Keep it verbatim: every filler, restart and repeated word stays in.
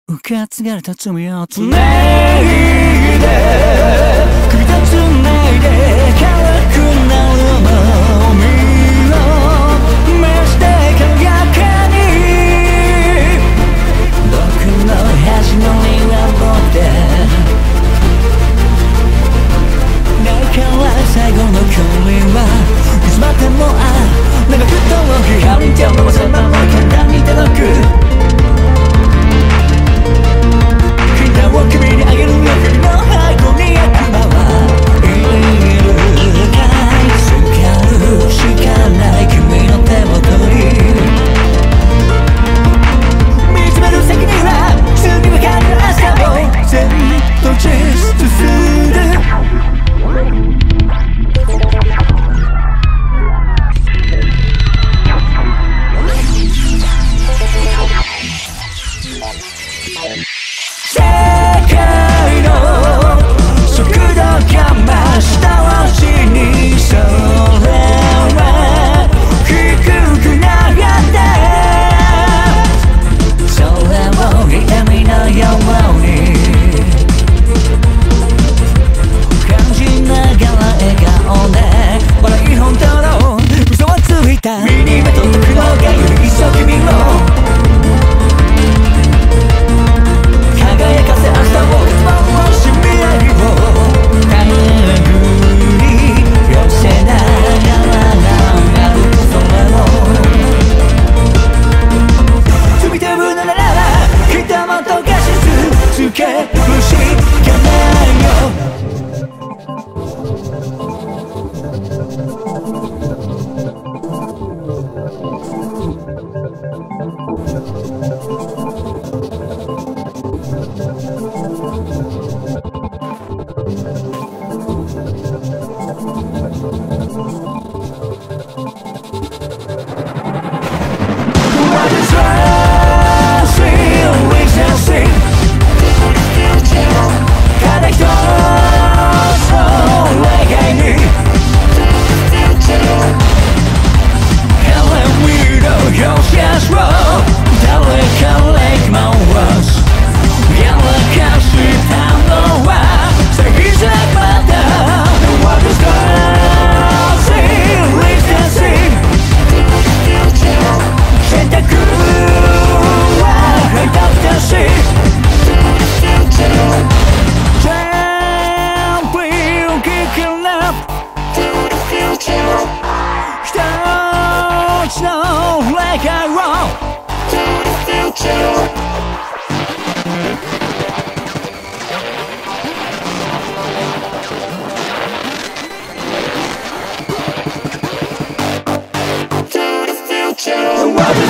受け継がれた罪をつないで首とつないで軽くなるの海を目して軽やかに僕の端のには持ってだから最後の距離はいつまでもあ長く遠く光に手を伸ばせばもう簡単に届く君にあげるよ君の箱に悪魔はいるかい使うしかない君の手元に見つめる先にはすぐわかる朝を全と実する身にまとった苦労がより一層君を輝かせ明日をもし未来を手繰り寄せながら流るそれも罪と無ならきっともっとがし続けるしかないよWhat